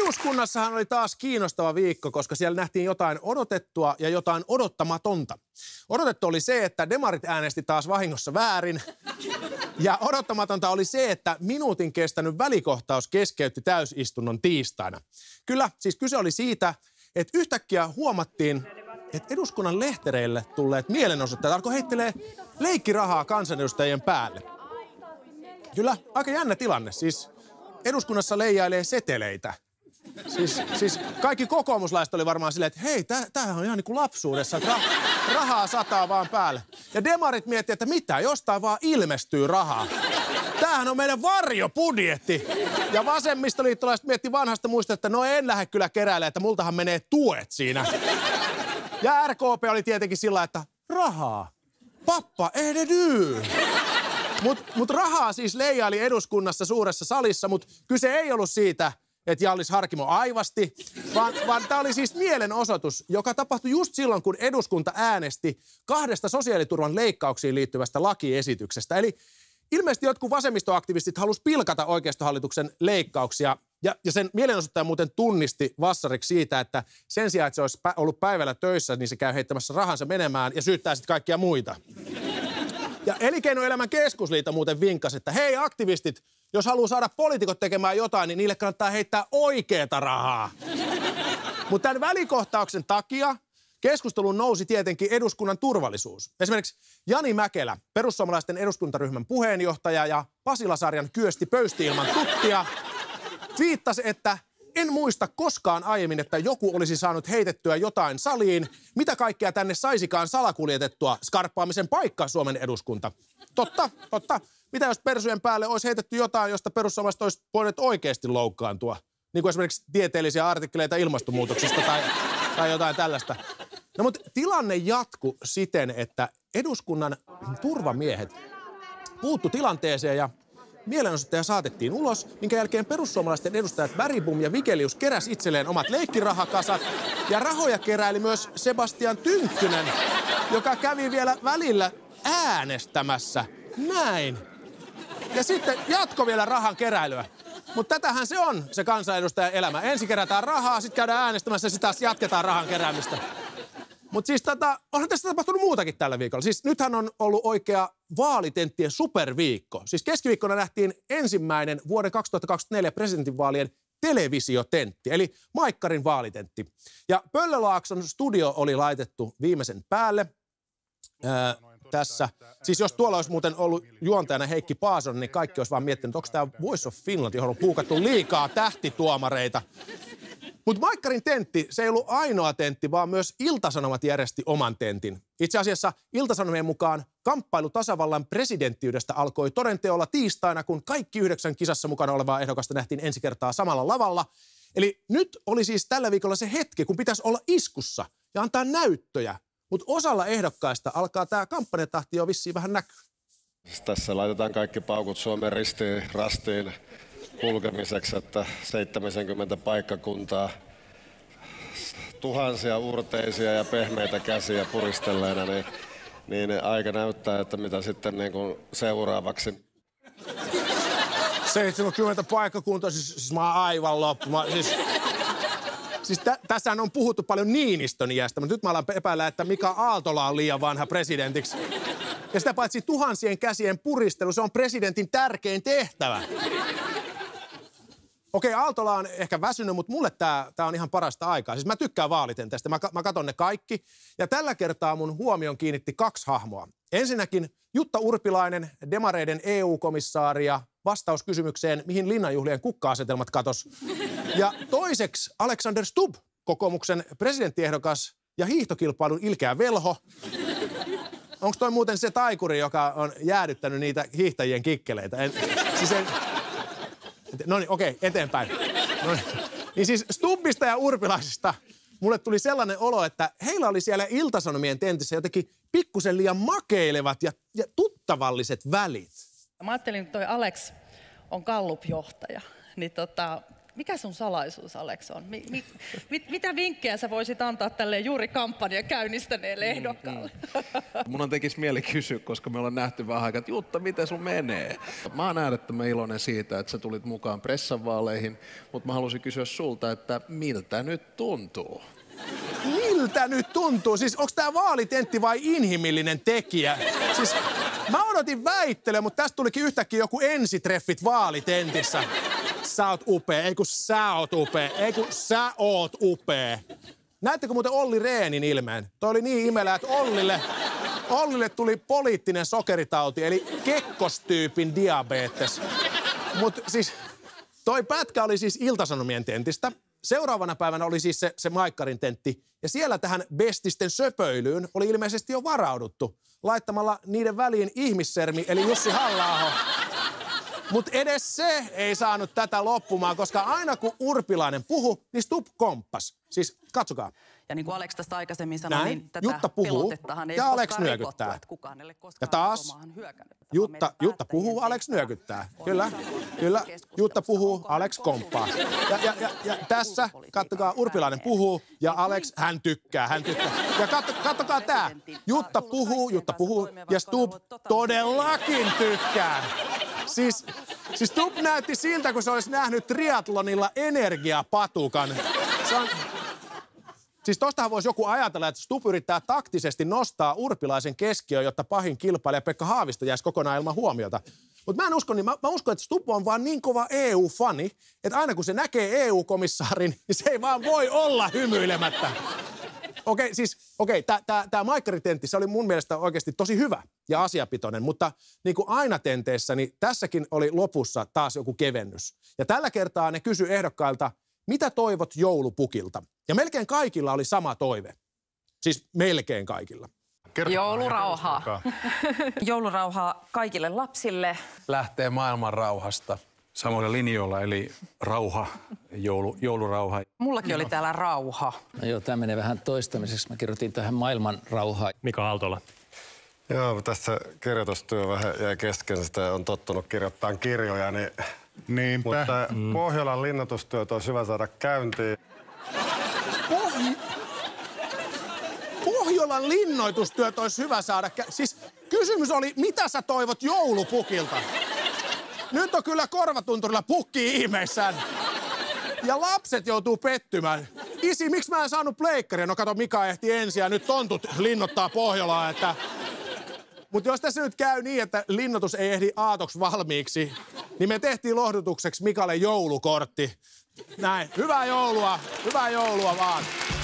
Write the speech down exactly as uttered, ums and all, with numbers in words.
Eduskunnassahan oli taas kiinnostava viikko, koska siellä nähtiin jotain odotettua ja jotain odottamatonta. Odotettu oli se, että demarit äänesti taas vahingossa väärin. Ja odottamatonta oli se, että minuutin kestänyt välikohtaus keskeytti täysistunnon tiistaina. Kyllä, siis kyse oli siitä, että yhtäkkiä huomattiin, että eduskunnan lehtereille tulleet mielenosoittajat alkoi heittelee leikkirahaa kansanedustajien päälle. Kyllä, aika jännä tilanne. Siis eduskunnassa leijailee seteleitä. Siis, siis kaikki kokoomuslaiset oli varmaan silleen, että hei, tää, tämähän on ihan niin kuin lapsuudessa, että ra- rahaa sataa vaan päälle. Ja demarit miettii, että mitä, jostain vaan ilmestyy rahaa. Tämähän on meidän varjobudjetti. Ja vasemmistoliittolaiset mietti vanhasta muista, että no en lähde kyllä keräilemään, että multahan menee tuet siinä. Ja R K P oli tietenkin sillä, että rahaa, pappa, ehdedyy. Mutta mut rahaa siis leijaili eduskunnassa suuressa salissa, mutta kyse ei ollut siitä, että Hjallis Harkimo aivasti, vaan, vaan tämä oli siis mielenosoitus, joka tapahtui just silloin, kun eduskunta äänesti kahdesta sosiaaliturvan leikkauksiin liittyvästä lakiesityksestä. Eli ilmeisesti jotkut vasemmistoaktivistit halusi pilkata oikeistohallituksen leikkauksia, ja, ja sen mielenosoittaja muuten tunnisti vassariksi siitä, että sen sijaan, että se olisi ollut päivällä töissä, niin se käy heittämässä rahansa menemään ja syyttää sitten kaikkia muita. Ja Elinkeinoelämän keskusliitto muuten vinkkasi, että hei aktivistit, jos haluaa saada poliitikot tekemään jotain, niin niille kannattaa heittää oikeata rahaa. Mutta tämän välikohtauksen takia keskusteluun nousi tietenkin eduskunnan turvallisuus. Esimerkiksi Jani Mäkelä, perussuomalaisten eduskuntaryhmän puheenjohtaja ja Pasila-sarjan Kyösti pöysti ilman tuttia, twiittasi, että en muista koskaan aiemmin, että joku olisi saanut heitettyä jotain saliin. Mitä kaikkea tänne saisikaan salakuljetettua skarppaamisen paikkaa Suomen eduskunta? Totta, totta. Mitä jos persujen päälle olisi heitetty jotain, josta perussuomalaiset olisi voineet oikeasti loukkaantua? Niin kuin esimerkiksi tieteellisiä artikkeleita ilmastonmuutoksesta tai, tai jotain tällaista. No mutta tilanne jatkui siten, että eduskunnan turvamiehet puuttu tilanteeseen ja mielenosoittaja saatettiin ulos, minkä jälkeen perussuomalaisten edustajat Bergbom ja Vigelius keräsi itselleen omat leikkirahakasat ja rahoja keräili myös Sebastian Tynkkynen, joka kävi vielä välillä äänestämässä. Näin. Ja sitten jatko vielä rahan keräilyä. Mutta tätähän se on, se kansanedustajan elämä. Ensin kerätään rahaa, sitten käydään äänestämässä ja sitten taas jatketaan rahan keräämistä. Mutta siis tota, onhan tässä tapahtunut muutakin tällä viikolla. Siis nythän on ollut oikea vaalitenttien superviikko. Siis keskiviikkona nähtiin ensimmäinen vuoden kaksituhattakaksikymmentäneljä presidentinvaalien televisiotentti, eli Maikkarin vaalitentti. Ja Pöllölaakson studio oli laitettu viimeisen päälle ää, tässä. Siis jos tuolla olisi muuten ollut juontajana Heikki Paasonen, niin kaikki olisi vaan miettinyt, onko tämä Voice of Finland, johon on puukattu liikaa tähtituomareita. Mutta Maikkarin tentti, se ei ollut ainoa tentti, vaan myös Ilta-Sanomat järjesti oman tentin. Itse asiassa Ilta-Sanomien mukaan kamppailu tasavallan presidenttiydestä alkoi todenteolla tiistaina, kun kaikki yhdeksän kisassa mukana olevaa ehdokasta nähtiin ensi kertaa samalla lavalla. Eli nyt oli siis tällä viikolla se hetki, kun pitäisi olla iskussa ja antaa näyttöjä. Mutta osalla ehdokkaista alkaa tämä kampanjatahti jo vissiin vähän näkyä. Tässä laitetaan kaikki paukut Suomen ristiin rastiin kulkemiseksi, että seitsemänkymmentä paikkakuntaa, tuhansia urteisia ja pehmeitä käsiä puristelleena, niin, niin aika näyttää, että mitä sitten niin kuin seuraavaksi. seitsemänkymmentä paikkakuntaa, siis, siis mä oon aivan loppu. Mä, siis siis tä, tässähän on puhuttu paljon Niinistön iästä, mutta nyt mä alan epäillä, että Mika Aaltola on liian vanha presidentiksi. Ja sitä paitsi tuhansien käsien puristelu, se on presidentin tärkein tehtävä. Okei, Aaltola on ehkä väsynyt, mutta mulle tää, tää on ihan parasta aikaa. Siis mä tykkään vaalitenteistä, mä, mä katon ne kaikki. Ja tällä kertaa mun huomion kiinnitti kaksi hahmoa. Ensinnäkin Jutta Urpilainen, demareiden E U-komissaari ja vastaus kysymykseen, mihin linnanjuhlien kukka-asetelmat katos. Ja toiseksi Alexander Stubb, kokoomuksen presidenttiehdokas ja hiihtokilpailun ilkeä velho. Onko toi muuten se taikuri, joka on jäädyttänyt niitä hiihtäjien kikkeleitä? En, siis en, no niin, okei, eteenpäin. Noniin. Niin siis Stubbista ja Urpilaisista mulle tuli sellainen olo, että heillä oli siellä Ilta-Sanomien tentissä jotenkin pikkusen liian makeilevat ja, ja tuttavalliset välit. Mä ajattelin, että toi Alex on Gallup-johtaja, niin tota, mikä sun salaisuus, Alex, on? Mi, mi, mit, mitä vinkkejä sä voisit antaa tälle juuri kampanjan käynnistäneelle ehdokkaalle? Mm, mm. Mun on tekisi mieli kysyä, koska me ollaan nähty vähän aikaa, että Jutta, miten sun menee? Mä oon äärettömän iloinen siitä, että sä tulit mukaan pressanvaaleihin, mutta mä halusin kysyä sulta, että miltä nyt tuntuu? Miltä nyt tuntuu? Siis onks tää vaalitentti vai inhimillinen tekijä? Siis mä odotin väittelyä, mutta tästä tulikin yhtäkkiä joku ensitreffit vaalitentissä. Sä oot upea, ei kun sä oot upea, ei kun sä oot upea. Näettekö muuten Olli Rehnin ilmeen? Toi oli niin imelä, että Ollille, Ollille tuli poliittinen sokeritauti, eli kekkostyypin diabetes. Mut siis toi pätkä oli siis Ilta-Sanomien tentistä. Seuraavana päivänä oli siis se, se Maikkarin tentti, ja siellä tähän bestisten söpöilyyn oli ilmeisesti jo varauduttu, laittamalla niiden väliin ihmissermi, eli Jussi Halla-aho. Mutta edes se ei saanut tätä loppumaan, koska aina kun Urpilainen puhui, niin Stubb komppas. Siis katsokaa. Ja niin kuin Alex tästä aikaisemmin sanoi, Näin. niin tätä Jutta puhuu, pelotettahan ei ja Alex koskaan nyökyttää. rikottu, että kukaan ei ole koskaan Ja taas hyökännyt. Jutta, Jutta puhuu, Alex nyökyttää. Kyllä, kyllä. Jutta puhuu, Alex komppaa. Ja, ja, ja, ja tässä, kattokaa, Urpilainen puhuu ja Alex, hän tykkää, hän tykkää. Ja katso, kattokaa tää. Jutta puhuu, Jutta puhuu ja Stubb todellakin tykkää. Siis, siis Stubb näytti siltä, kun se olisi nähnyt triathlonilla energiapatukan. Se on... Siis tostahan voisi joku ajatella, että Stubb yrittää taktisesti nostaa Urpilaisen keskiöön, jotta pahin kilpailija Pekka Haavisto jäisi kokonaan ilman huomiota. Mutta mä en usko, niin mä, mä uskon, että Stubb on vaan niin kova E U-fani, että aina kun se näkee E U-komissaarin, niin se ei vaan voi olla hymyilemättä. Okei, okay, siis okei, okay, tämä Maikkari-tentti, se oli mun mielestä oikeasti tosi hyvä ja asiapitoinen, mutta niin kuin aina tenteissä, niin tässäkin oli lopussa taas joku kevennys. Ja tällä kertaa ne kysyi ehdokkailta, mitä toivot joulupukilta? Ja melkein kaikilla oli sama toive. Siis melkein kaikilla. Joulurauhaa. Joulurauhaa kaikille lapsille. Lähtee maailman rauhasta. Samoilla linjoilla, eli rauha, joulu, joulurauha. Mullakin oli täällä rauha. No joo, tämä menee vähän toistamiseksi. Mä kirjoitin tähän maailman rauhaan. Mika Aaltola. Joo, tässä kirjoitustyö vähän jäi kesken, sitä on tottunut kirjoittamaan kirjoja, niin... Niinpä. Mutta mm. Pohjolan linnoitustyöt olisi hyvä saada käyntiin. Pohj... Pohjolan linnoitustyöt olisi hyvä saada kä... Siis kysymys oli, mitä sä toivot joulupukilta? Nyt on kyllä korvatunturilla pukki ihmeissään. Ja lapset joutuu pettymään. Isi, miksi mä en saanut pleikkaria? No kato, Mika ehti ensin ja nyt tontut linnottaa Pohjolaa, että... Mutta jos tässä nyt käy niin, että linnoitus ei ehdi aatoksi valmiiksi, niin me tehtiin lohdutukseksi Mikalle joulukortti. Näin. Hyvää joulua. Hyvää joulua vaan.